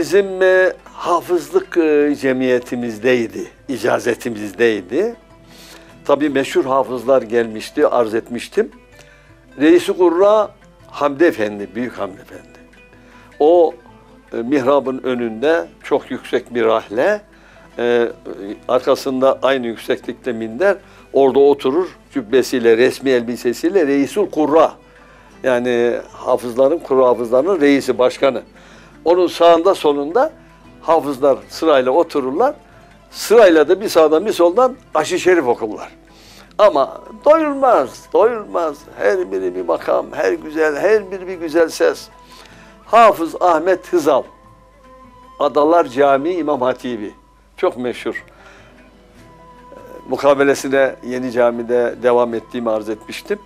bizim hafızlık cemiyetimizdeydi, icazetimizdeydi. Tabii meşhur hafızlar gelmişti, arz etmiştim. Reis-i Kurra Hamdi Efendi, Büyük Hamdi Efendi. O mihrabın önünde çok yüksek bir rahle, arkasında aynı yükseklikte minder, orada oturur cübbesiyle, resmi elbisesiyle Reis-ül Kurra. Yani hafızların, Kurra hafızlarının reisi, başkanı. Onun sağında solunda hafızlar sırayla otururlar. Sırayla da bir sağdan bir soldan aşı şerif okurlar. Ama doyulmaz, doyulmaz. Her biri bir makam, her biri bir güzel ses. Hafız Ahmet Hızal, Adalar Camii İmam Hatibi. Çok meşhur. Mukabelesine Yeni Cami'de devam ettiğimi arz etmiştim.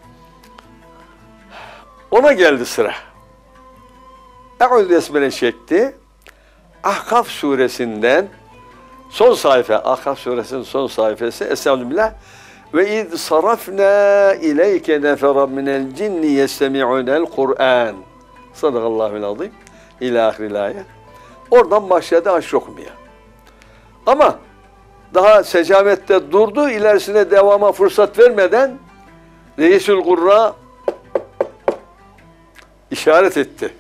Ona geldi sıra. Eûzü besmele çekti. Ahkaf suresinden son sayfa, Ahkaf suresinin son sayfası. Estağfirullah. Ve iz sarafna ileyke neferen minel cinni yestemi'unel Kur'an. Sadakallahul azim. İlâ ahiril ayet. Oradan başladı aşk okumaya. Ama daha secavette durdu, ilerisine devama fırsat vermeden Reisül Kurra işaret etti.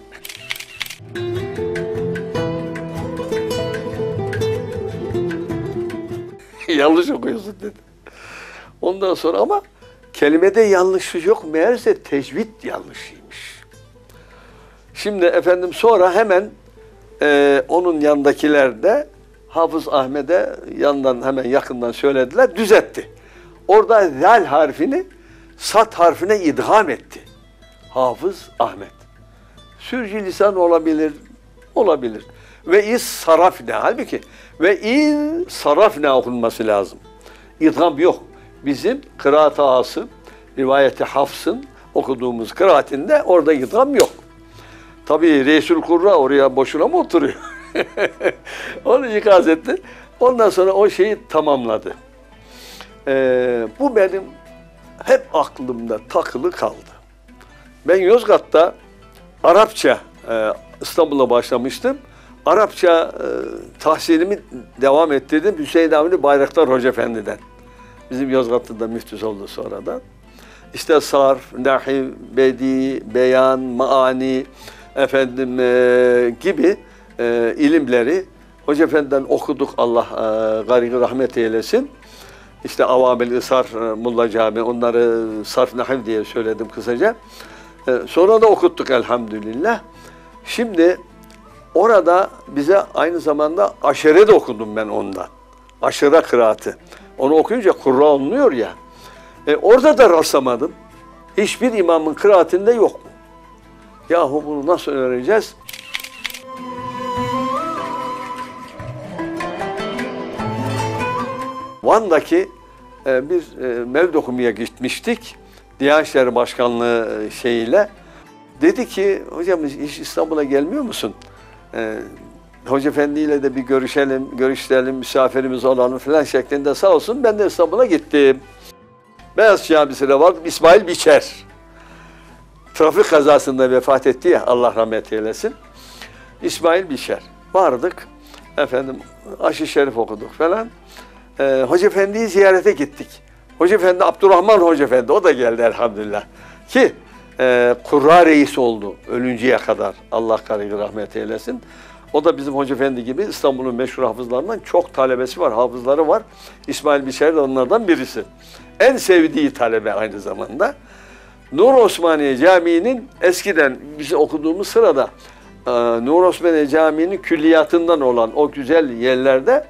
Yanlış okuyorsun dedi. Ondan sonra ama kelimede yanlış yok, meğerse tecvid yanlışıymış. Şimdi efendim sonra hemen onun yanındakiler de Hafız Ahmet'e yandan hemen yakından söylediler, düzeltti. Orada zal harfini sat harfine idgam etti. Hafız Ahmet. Sürçülisan olabilir, olabilir. Ve iz sarafne, halbuki ve iz sarafne okunması lazım. İdgam yok. Bizim kıraat-ı Asım, rivayeti Hafs'ın okuduğumuz kıraatinde orada idgam yok. Tabii Reisül Kurra oraya boşuna mı oturuyor? Onu ikaz etti. Ondan sonra o şeyi tamamladı. Bu benim hep aklımda takılı kaldı. Ben Yozgat'ta Arapça, İstanbul'a başlamıştım. Arapça tahsilimi devam ettirdim Hüseyin Avni Bayraktar Hoca Efendi'den. Bizim Yozgat'ta da müftüz oldu sonradan. İşte sarf, nahiv, bedi, beyan, maani efendim gibi ilimleri Hoca Efendi'den okuduk, Allah gani rahmet eylesin. İşte Avamel Isar, Mulla Cami, onları sarf nahiv diye söyledim kısaca. Sonra da okuttuk elhamdülillah. Şimdi orada bize aynı zamanda aşere de okudum ben ondan. Aşere kıraatı. Onu okuyunca Kurra oluyor ya. Orada da rastlamadım. Hiçbir imamın kıraatinde yok mu? Yahu bunu nasıl öğreneceğiz? Van'daki bir mevlid okumaya gitmiştik. Diyanet İşleri Başkanlığı şeyiyle. Dedi ki, hocam hiç İstanbul'a gelmiyor musun? Hoca Efendi ile de bir görüşelim, misafirimiz olalım falan şeklinde sağ olsun. Ben de İstanbul'a gittim. Beyaz Camisi'ne vardım, İsmail Biçer. Trafik kazasında vefat etti ya, Allah rahmet eylesin. İsmail Biçer. Vardık, efendim aşı şerif okuduk falan. Hoca Efendi'yi ziyarete gittik. Hoca Efendi, Abdurrahman Hoca Efendi, o da geldi elhamdülillah. Ki Kurra reis oldu ölünceye kadar, Allah gani rahmet eylesin. O da bizim Hoca Efendi gibi İstanbul'un meşhur hafızlarından çok talebesi var, hafızları var. İsmail Biçer de onlardan birisi. En sevdiği talebe aynı zamanda. Nur Osmaniye Camii'nin eskiden biz okuduğumuz sırada Nur Osmaniye Camii'nin külliyatından olan o güzel yerlerde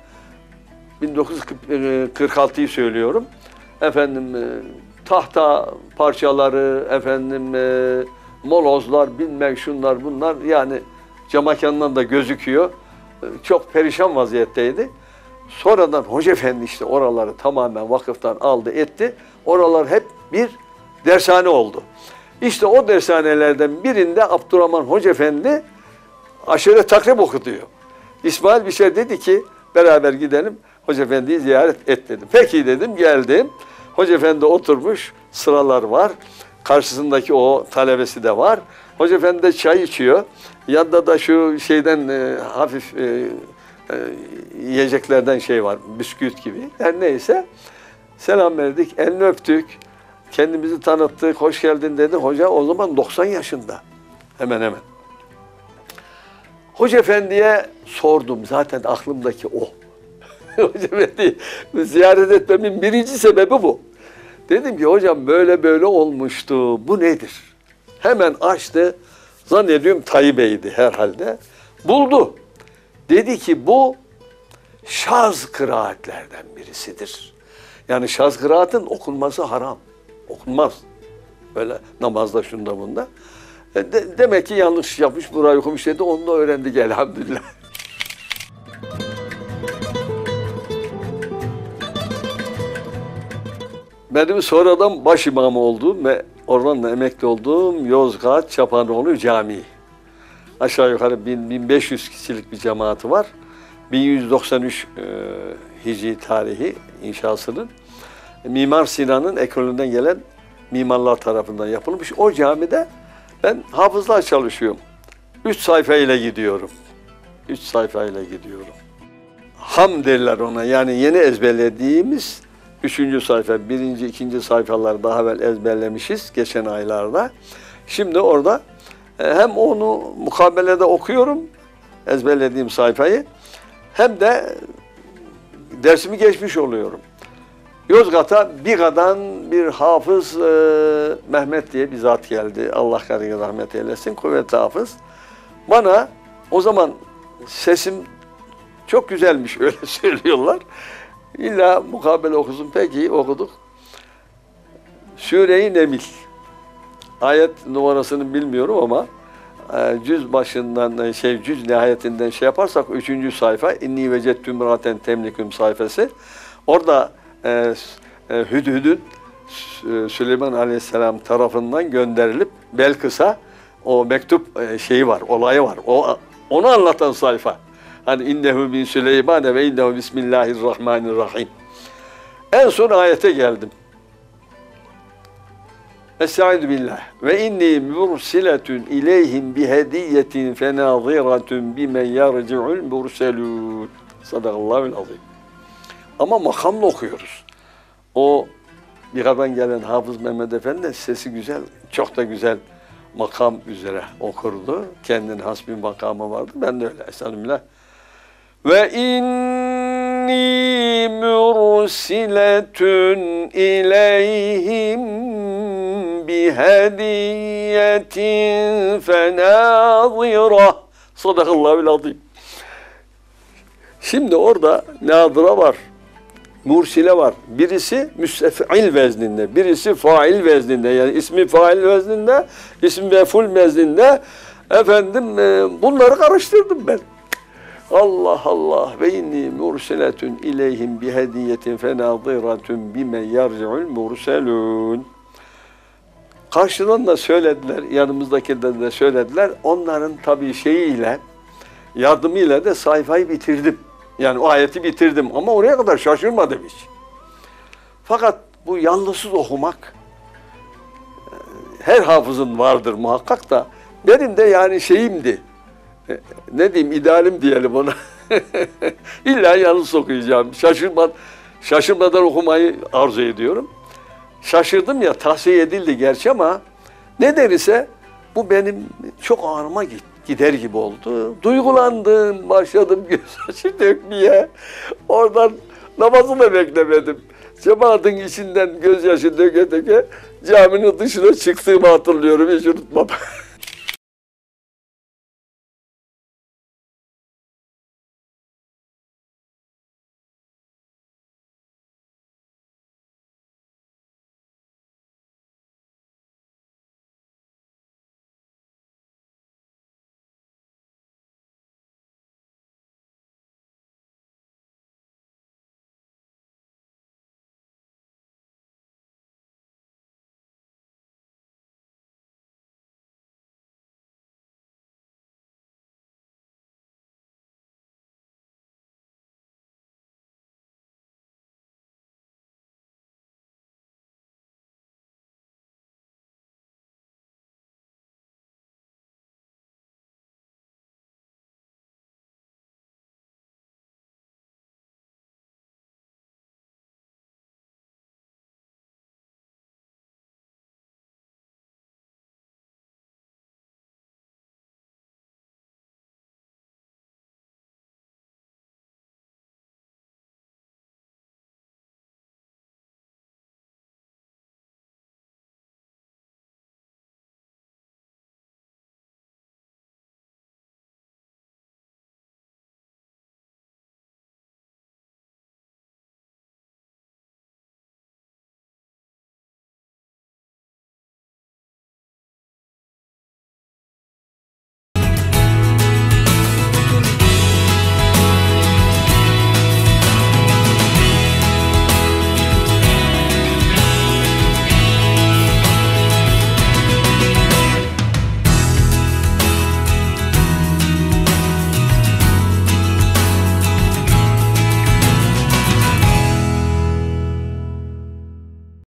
1946'yı söylüyorum. Efendim tahta parçaları, efendim molozlar, bilmem şunlar bunlar, yani camakandan da gözüküyor. Çok perişan vaziyetteydi. Sonradan Hoca Efendi işte oraları tamamen vakıftan aldı etti. Oralar hep bir dershane oldu. İşte o dershanelerden birinde Abdurrahman Hoca Efendi aşure takrib okutuyor. İsmail bir şey dedi ki beraber gidelim Hoca Efendi'yi ziyaret et dedim. Peki dedim, geldim. Hoca Efendi oturmuş, sıralar var. karşısındaki o talebesi de var. Hoca efendi de çay içiyor. Yanında da şu şeyden hafif yiyeceklerden şey var, bisküvit gibi. Her neyse selam verdik, elini öptük. Kendimizi tanıttık, hoş geldin dedi. Hoca o zaman 90 yaşında. Hemen hemen. Hoca efendiye sordum. Zaten aklımdaki o. Hoca efendi ziyaret etmemin birinci sebebi bu. Dedim ki hocam böyle böyle olmuştu. Bu nedir? Hemen açtı. Zannediyorum Tayyip Bey'di herhalde. Buldu. Dedi ki bu şaz kıraatlerden birisidir. Yani şaz kıraatın okunması haram. Okunmaz. Böyle namazda şunda bunda. Demek ki yanlış yapmış, burayı okumuş dedi. Onu da öğrendik elhamdülillah. Benim sonradan baş imamı olduğum ve oradan da emekli olduğum Yozgat Çapanoğlu Camii. Aşağı yukarı 1500 kişilik bir cemaati var. 1193 Hicri tarihi inşasının Mimar Sinan'ın ekolünden gelen mimarlar tarafından yapılmış. O camide ben hafızlığa çalışıyorum. 3 sayfa ile gidiyorum. 3 sayfa ile gidiyorum. Ham derler ona. Yani yeni ezberlediğimiz 3. sayfa, 1. 2. sayfaları daha evvel ezberlemişiz geçen aylarda. Şimdi orada hem onu mukabelede okuyorum, ezberlediğim sayfayı, hem de dersimi geçmiş oluyorum. Yozgat'a Biga'dan bir hafız Mehmet diye bir zat geldi. Allah kanına rahmet eylesin, kuvvetli hafız. Bana o zaman sesim çok güzelmiş, öyle söylüyorlar. İlla mukabele okusun. Peki okuduk. Sure-i Neml. Ayet numarasını bilmiyorum ama cüz başından cüz nihayetinden şey yaparsak 3. sayfa İnni vecettü imraten temliküm sayfası. Orada Hüdhüd'ün Süleyman Aleyhisselam tarafından gönderilip Belkıs'a o mektup şeyi var, olayı var. Onu anlatan sayfa. Hani innehu min Süleyman ve innehu bismillahirrahmanirrahim. En son ayete geldim. Estaizu billah. Ve inni mursiletun ileyhim bihediyetin fenaziratun bimen yarci'ul murselun. Sadakallahul azim. Ama makamla okuyoruz. O Biga'dan gelen Hafız Mehmet Efendi sesi güzel, çok da güzel makam üzere okurdu. Kendine has bir makamı vardı. Ben de öyle. Estağfirullah. Ve inni mursiletun ileyhim bihediyetin fenazira. Sadakallahul azim. Şimdi orada nazıra var, mursile var. Birisi müstef'il vezninde, birisi fail vezninde. Yani ismi fail vezninde, ismi mef'ul vezninde. Efendim bunları karıştırdım ben. Allah Allah ve inni mursiletun ileyhim bi hediyetin fenaziratun bimen yarci'ul murselun. Karşıdan da söylediler, yanımızdakiler de söylediler. Onların tabii şeyiyle, yardımıyla da sayfayı bitirdim. Yani o ayeti bitirdim ama oraya kadar şaşırmadım hiç. Fakat bu yalnızsız okumak her hafızın vardır muhakkak da benim de yani şeyimdi. Ne diyeyim, idealim diyelim ona. İlla yalnız okuyacağım. Şaşırmadan okumayı arzu ediyorum. Şaşırdım ya, tahsiye edildi gerçi ama ne derse bu benim çok ağrıma gider gibi oldu. Duygulandım, başladım gözyaşı dökmeye. Oradan namazı da beklemedim. Cemaatin içinden gözyaşı döke döke caminin dışına çıktığımı hatırlıyorum, hiç unutmam.